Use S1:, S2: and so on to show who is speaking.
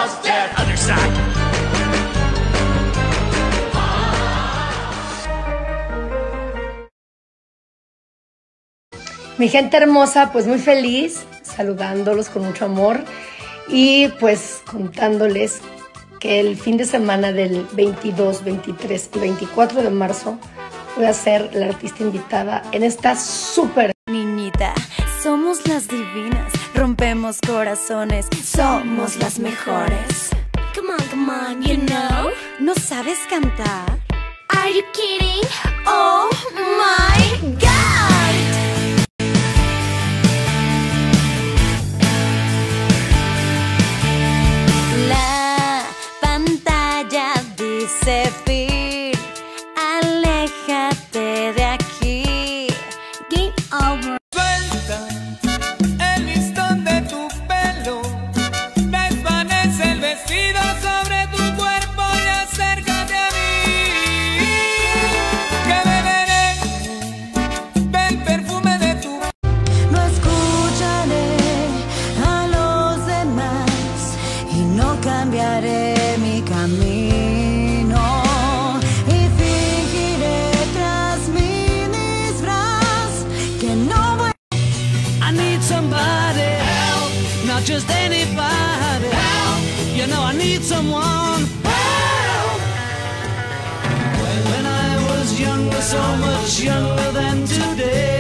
S1: almost dead. Other side.
S2: Mi gente hermosa, pues muy feliz, saludándolos con mucho amor y pues contándoles que el fin de semana del 22, 23 y 24 de marzo voy a ser la artista invitada en esta súper...
S3: Niñita, somos las divinas, rompemos corazones, somos las mejores. Come on, you know. ¿No sabes cantar? Are you kidding? Oh my God. La pantalla dice fin, aléjate de aquí. Game over.
S4: Suelta el listón de tu pelo, desvanece el vestido sobre tu cuerpo y acércate a mí, que beberé del perfume de tu...
S3: No escucharé a los demás y no cambiaré mi camino y fingiré tras mi disfraz que no voy.
S4: I need somebody help, not just anybody help. You know I need someone help. When I was younger, so much younger than today.